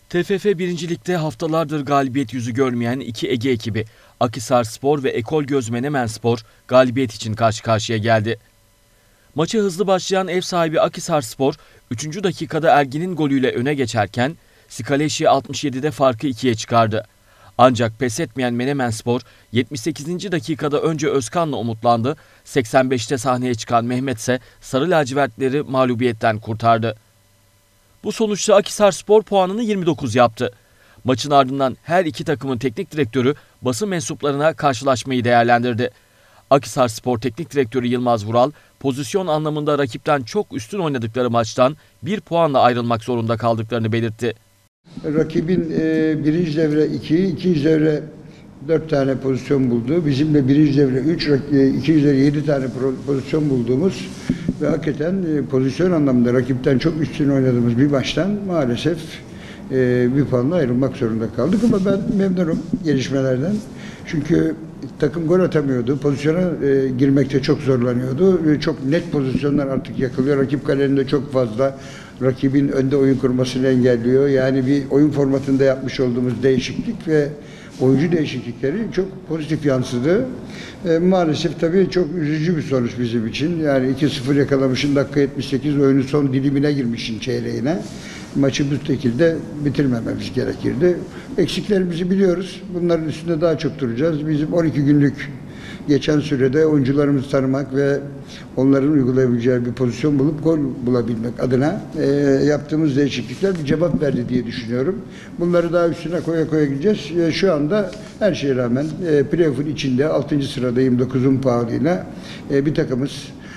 TFF 1. Lig'de haftalardır galibiyet yüzü görmeyen iki Ege ekibi Akhisarspor ve Ekolgöz Menemenspor galibiyet için karşı karşıya geldi. Maça hızlı başlayan ev sahibi Akhisarspor 3. dakikada Ergin'in golüyle öne geçerken Skaleşi 67'de farkı 2'ye çıkardı. Ancak pes etmeyen Menemenspor 78. dakikada önce Özkan'la umutlandı, 85'te sahneye çıkan Mehmet ise sarı lacivertleri mağlubiyetten kurtardı. Bu sonuçta Akhisarspor puanını 29 yaptı. Maçın ardından her iki takımın teknik direktörü basın mensuplarına karşılaşmayı değerlendirdi. Akhisarspor Teknik Direktörü Yılmaz Vural, pozisyon anlamında rakipten çok üstün oynadıkları maçtan 1 puanla ayrılmak zorunda kaldıklarını belirtti. Rakibin birinci devre 2, ikinci devre 4 tane pozisyon buldu. Bizim de birinci devre 3, ikinci devre 7 tane pozisyon bulduğumuz ve hakikaten pozisyon anlamında rakipten çok üstün oynadığımız bir maçtan maalesef bir puanla ayrılmak zorunda kaldık. Ama ben memnunum gelişmelerden. Çünkü takım gol atamıyordu. Pozisyona girmekte çok zorlanıyordu. Çok net pozisyonlar artık yakılıyor. Rakip kalenin çok fazla. Rakibin önde oyun kurmasını engelliyor. Yani bir oyun formatında yapmış olduğumuz değişiklik ve oyuncu değişiklikleri çok pozitif yansıdı. Maalesef tabii çok üzücü bir sonuç bizim için. Yani 2-0 yakalamışın dakika 78 oyunun son dilimine girmişin çeyreğine. Maçı bu şekilde bitirmememiz gerekirdi. Eksiklerimizi biliyoruz. Bunların üstünde daha çok duracağız. Bizim 12 günlük geçen sürede oyuncularımızı tanımak ve onların uygulayabileceği bir pozisyon bulup gol bulabilmek adına yaptığımız değişiklikler bir cevap verdi diye düşünüyorum. Bunları daha üstüne koya koya gideceğiz. Şu anda her şeye rağmen playoff'un içinde 6. sıradayım 9'un puanıyla bir takımız.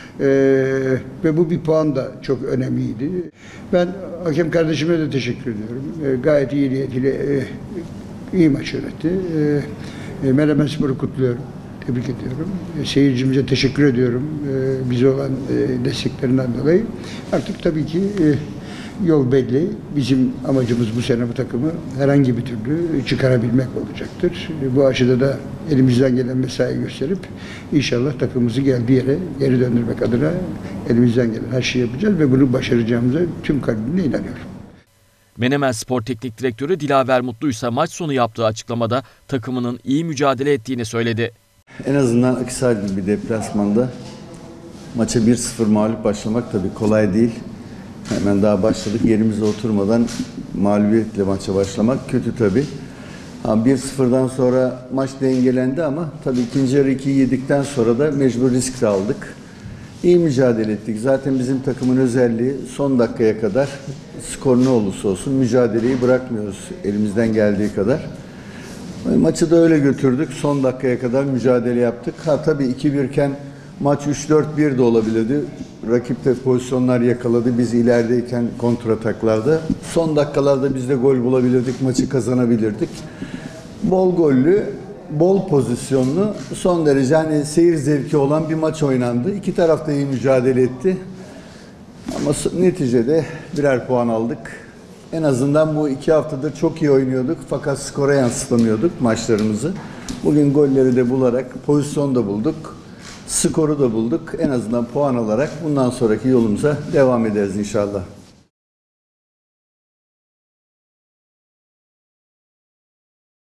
Ve bu bir puan da çok önemliydi. Ben hakem kardeşime de teşekkür ediyorum. Gayet iyi niyetiyle iyi maç yönetti. Menemenspor'u kutluyorum. Tebrik ediyorum. Seyircimize teşekkür ediyorum. Bize olan desteklerinden dolayı. Artık tabii ki yol belli. Bizim amacımız bu sene bu takımı herhangi bir türlü çıkarabilmek olacaktır. Bu aşıda da elimizden gelen mesai gösterip inşallah takımımızı geldiği yere geri döndürmek adına elimizden gelen her şeyi yapacağız ve bunu başaracağımıza tüm kalbimle inanıyorum. Menemenspor Teknik Direktörü Dilaver Mutlu ise maç sonu yaptığı açıklamada takımının iyi mücadele ettiğini söyledi. En azından Akhisar gibi bir deplasmanda maça 1-0 mağlup başlamak tabii kolay değil. Hemen daha başladık. Yerimize oturmadan mağlubiyetle maça başlamak kötü tabii. 1-0'dan sonra maç dengelendi ama tabii ikinci yarı 2'yi yedikten sonra da mecbur risk de aldık. İyi mücadele ettik. Zaten bizim takımın özelliği son dakikaya kadar skor ne olursa olsun mücadeleyi bırakmıyoruz elimizden geldiği kadar. Maçı da öyle götürdük. Son dakikaya kadar mücadele yaptık. Tabii 2-1 iken maç 3-4-1 de olabilirdi. Rakip de pozisyonlar yakaladı. Biz ilerideyken kontrataklarda. Son dakikalarda biz de gol bulabilirdik. Maçı kazanabilirdik. Bol gollü, bol pozisyonlu, son derece hani seyir zevki olan bir maç oynandı. İki taraf da iyi mücadele etti. Ama neticede birer puan aldık. En azından bu 2 haftadır çok iyi oynuyorduk fakat skora yansıtamıyorduk maçlarımızı. Bugün golleri de bularak pozisyon da bulduk. Skoru da bulduk. En azından puan alarak bundan sonraki yolumuza devam ederiz inşallah.